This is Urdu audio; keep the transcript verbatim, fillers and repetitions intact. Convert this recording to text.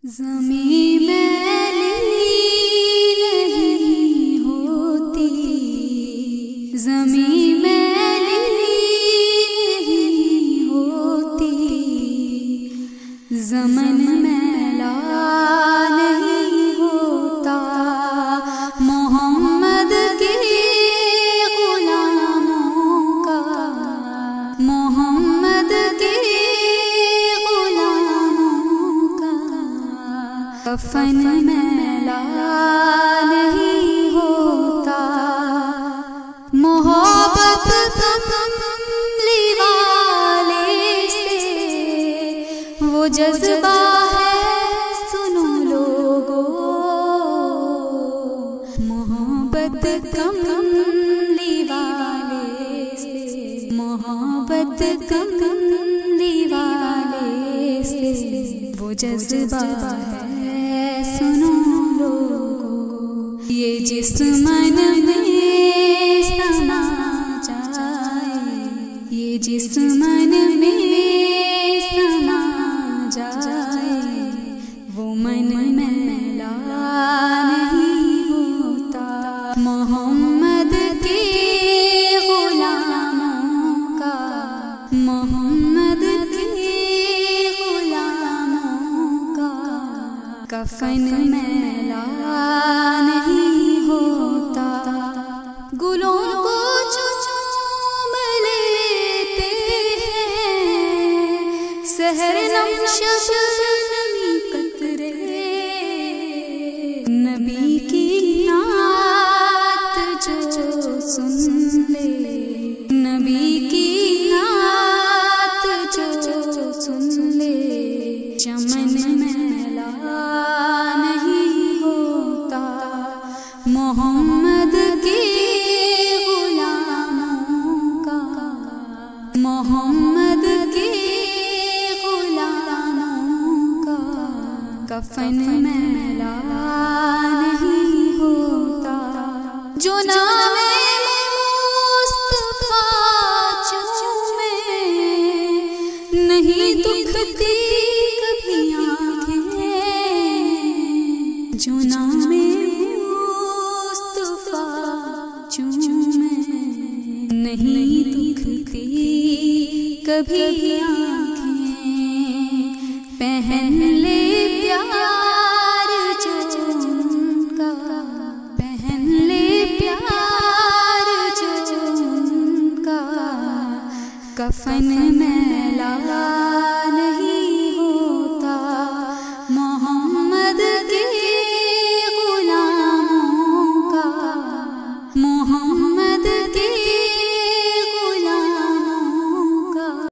زمیں میلی نہیں ہوتی، زمیں میلی نہیں ہوتی، زمن میلا نہیں ہوتا، محمد کے غلاموں کا، محمد کے کفن میلا نہیں ہوتا، محبت کملی والے سے وہ جذبہ ہے، سنو لوگو، محبت کملی والے سے، محبت کملی والے سے وہ جذبہ ہے، سنو لوگو، یہ جسم من میں سما جائے، یہ جسم من میں سما جائے، وہ من میلا نہیں ہوتا، محمد کے غلاموں کا، محمد کے غلاموں کا کفن میلا نہیں ہوتا، گلوں کو چوم لیتے ہیں سحر نم شبنمی قطرے، نبی کی نعت جو سن لے، نبی کی نعت جو سن لے، چمن میلا نہیں ہوتا، محمد کے غلاموں کا، محمد کے غلاموں کا کفن میلا نہیں ہوتا، جو نام مصطفیٰ چومے نہیں دکھتی کبھی آنکھیں، جو نام مصطفیٰ چومے نہیں دکھتی کبھی آنکھیں، پہن لے پیار جو ان کا، پہن لے پیار جو ان کا کفن